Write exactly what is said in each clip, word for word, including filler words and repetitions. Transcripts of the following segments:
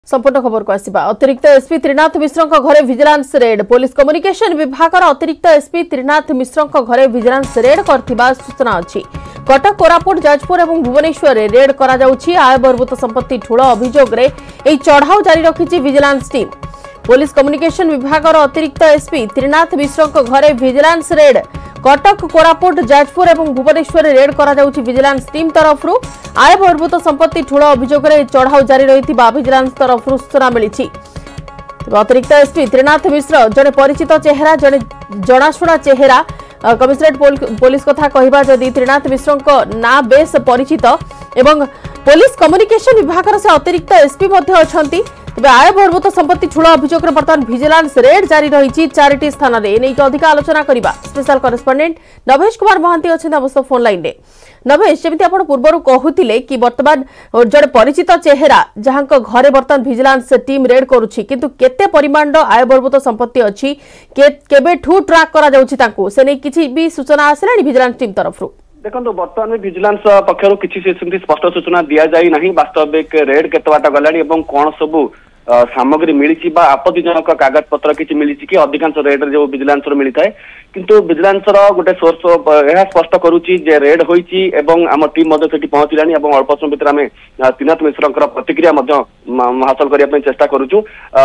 संपूर्ण खबर को आसिबा अतिरिक्त एसपी त्रिनाथ मिश्र घरे विजिलेंस रेड पुलिस कम्युनिकेशन विभाग अतिरिक्त एसपी त्रिनाथ मिश्र घरे विजिलेंस रेड करथिबा सूचना अछि। कटक कोरापुट जाजपुर और भुवनेश्वर रेड करा जाउछि। आय बर्भूत संपत्ति ठूल अभियोग रे एई चढ़ाऊ जारी रखिछि विजिलेंस टीम। पुलिस कम्युनिकेशन विभाग अतिरिक्त एसपी त्रिनाथ मिश्र घरे विजिलेंस रेड कटक कोरापुट जाजपुर और भुवनेश्वर रेड करा जाउछि विजिलेंस टीम तरफ। आय बर्भूत संपत्ति ठूल अभियोग रे चढ़ाऊ जारी रही विजिलेंस तरफ सूचना मिली। अतिरिक्त एसपी त्रिनाथ मिश्र जड़े परिचित चेहरा जड़े जनाशुना चेहरा कमिशनरेट पुलिस कथा कहबा जदि त्रिनाथ मिश्र ना बेस परिचित एवं पुलिस कम्युनिकेशन विभाग से अतिरिक्त एसपी अच्छी तेज आय बर्भूत संपत्ति ठूल अभियोग बर्तमान विजिलेंस रेड जारी रही चारिटी स्थान में अधिक आलोचना करबा स्पेशल करेस्पोंडेंट नभेश कुमार महांती अच्छा फोन लाइन रे। नभेश जमी आप पूर्व कहते कि बर्तमान जड़े परिचित चेहरा जहां घरे बर्तमान विजिलेंस टीम रेड करुछि किंतु केते परिमाण आय बर्भूत संपत्ति अच्छी केबे ठू ट्रैक करा जाउछि तांको से नै किछि भी सूचना आसलानी विजिलेंस टीम तरफ। देखो बर्तमान में विजिलेंस पक्षर किसी स्पष्ट सूचना दि जाए ना वास्तविक रेड केत बाट गलानी कौन सबू सामग्री मिली आपत्तिजनक कागज पत्र किसी मिली कि अधिकांश रेड जो विजिलेंस मिली थाए किंतु विजिलेंस गोटे सोर्स यह स्पष्ट करुच्ची जे रेड होईची एवं आम टीम पहुंचलानी अल्प समय भितर आम त्रिनाथ मिश्र प्रतिक्रिया हासिल करने चेष्टा करुचु।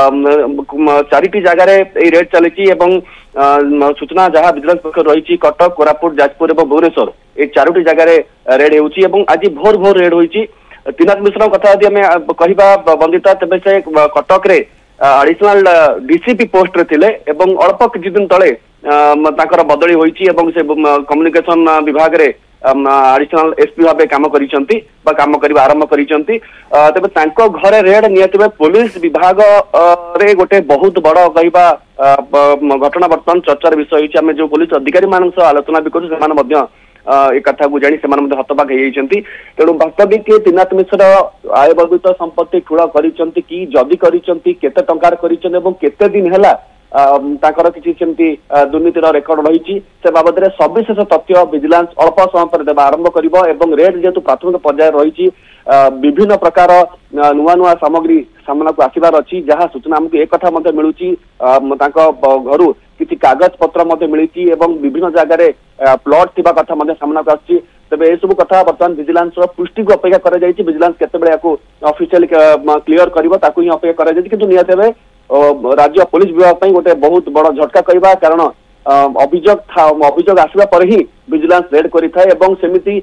चारिटी जगार रेड चली सूचना जहां विजिलेंस पक्ष रही कटक कोरापुट जाजपुर और भुवनेश्वर ये चारोटी जगार रेड होती आज भोर भोर रेड होती। त्रिनाथ मिश्र कथा यदि आम कहवा बंदिता तेज से कटक रे एडिशनल डीसीपी पोस्ट रे थिले एवं अल्प किछि दिन तले तांकर बदली होईची एवं से कम्युनिकेशन विभाग रे एडिशनल एसपी भाव काम करिसंती बा काम करबा आरंभ करिसंती। तबे तांको घरे रेड नियतिबे पुलिस विभाग रे गोटे बहुत बड़ कहबा घटना बर्तमान चर्चार विषय होईची। आमे जो पुलिस अधिकारी मान आलोचना भी करू सेमान मध्य ए कथा को जानी सेमान मध्य हतबाक होती। तेणु वास्तविक त्रिनाथ मिश्र आय बर्भूत संपत्ति ठूल करिसंती कि जदि करिसंती केते टंकार करिसंती एवं केते दिन हैला ताकर किछि सेमती दुर्नीतिर रेकर्ड रही से बाबद में सविशेष तथ्य विजिलेंस अल्प समय पर देवा आरंभ करिबो एवं रेड जेतु प्राथमिक पर्याय रही विभिन्न प्रकार नुआ नुआ सामग्री सामना को आसबार अच्छी जहाँ सूचना आमको एक कथा मध्य मिलूची घर किसी कागज पत्र मिली एवं विभिन्न जगह प्लॉट थिबा कथा मध्य सामना को आछि। तबे ए सब कथा बर्तमान विजिलेंस पुष्टि को अपेक्षा करा जायछि। विजिलेंस केतेबेले याको ऑफिशियली क्लियर करिवो ताकू ही अपेक्षा करा जायछि किंतु नियत बे राज्य पुलिस विभाग बहुत बहुत बड़ झटका कहवा कारण अभियोग अभियोग आसवा पर ही विजिलेंस रेड करिथाय एवं सेमिति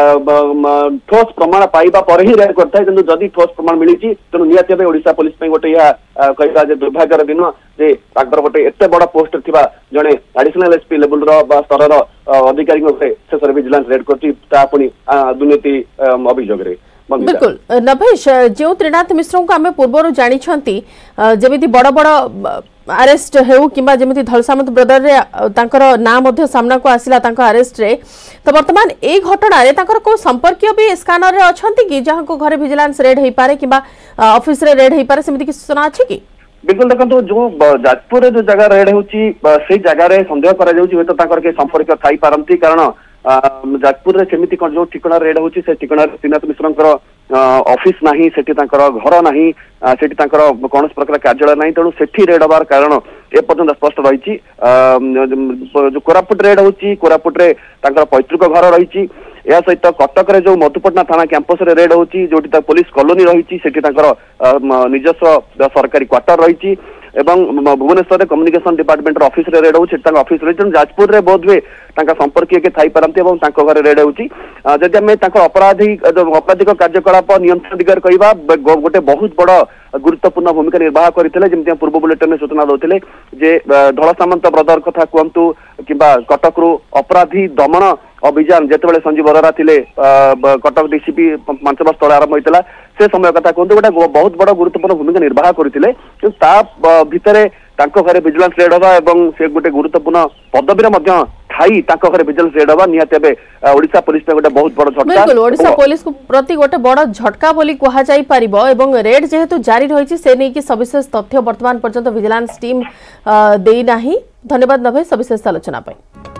ठोस प्रमाण पाइबा पर ही रेड करथाय किंतु जदि ठोस प्रमाण मिली तेणु नियत भाव ओडिशा पुलिस पे गोटे यह कहवा जे दुर्भाग्यर दिन जे ताकर गोटे एते बड़ पोस्ट थिबा जणे एडिशनल एसपी लेवल रो स्तर रो अधिकारी शेष विजिलेंस रेड करछि ता पुनी दुर्नीति अभियोग रे। बिल्कुल नभेश जो त्रिनाथ मिश्र को आम पूर्व जानी जमी बड़ बड़ अरेस्ट हो कि धलसामत ब्रदर रे तांकर ना मध्य सामना को आसिला तांकर अरेस्ट रे तो वर्तमान ए घटना रे तांकर को संपर्क भी स्कैनर रे अछंती कि जहां को घरे विजिलेंस रेड हेई पारे कि ऑफिस रे रेड हेई पारे सेमिति कि सूचना अछि कि? बिल्कुल देखो जो जाजपुर जो जगह रेड होची से जगह संदेह करा जाउची होय तो तांकर के संपर्क थाई पारंती कारण जाजपुर रे सेमिति कोन जो ठिकाना रेड होची से ठिकाना त्रिनाथ मिश्रंकर ऑफिस नाही सेठी तांकर घर नाही सेठी तांकर कौन प्रकार कार्यालय नाही तेणु सेठी रेड हबार कारण ए पर्यंत स्पष्ट रही। जो कोरापुट रेड होची कोरापुट रे तांकर पैतृक घर रही या सहित कटक रे जो मधुपटना थाना कैंपस रे रेड होची जोटी पुलिस कॉलोनी रही सेठी तांकर निजस्व सरकारी क्वार्टर रही एवं भुवनेश्वर कम्युनिकेशन डिपार्टमेंट ऑफिस रे रेड होची ऑफिस रे जाजपुर रे बोध हुए संपर्क के थाई पारंती एवं घर रेड होची। जदि आम अपराधी आपराधिक कार्यकलाप नियंत्रण दिगरे कहवा गोटे बहुत बड़ गुरुत्वपूर्ण भूमिका निर्वाह करते जमी पूर्व बुलेटिन में सूचना दौते जे धलसामंत ब्रदर कथा कहतु कि कटक रु अपराधी दमन अभियान जिते संजीव बरारा थे कटक डीसीपी पांच वर्ष तले आरंभ होता से समय कथा कहतु गोटे बहुत बड़ गुरुत्वपूर्ण भूमिका निर्वाह करते भितर घरे विजिलेंस रेड हवा एवं से गोटे गुरुत्वपूर्ण पदवी ठाई घरे विजिलेंस रेड हवा निहाती ओडिशा पुलिस गोटे बहुत बड़ झटका। बिल्कुल ओडिशा पुलिस प्रति गोटे बड़ झटका बोली कहा जाई परिबो एवं रेड जेहेतु जारी रही से नहीं कि सविशेष तथ्य वर्तमान पर्यंत विजिलेंस टीम देई नाही। धन्यवाद नभे सविशेष आलोचना पाई।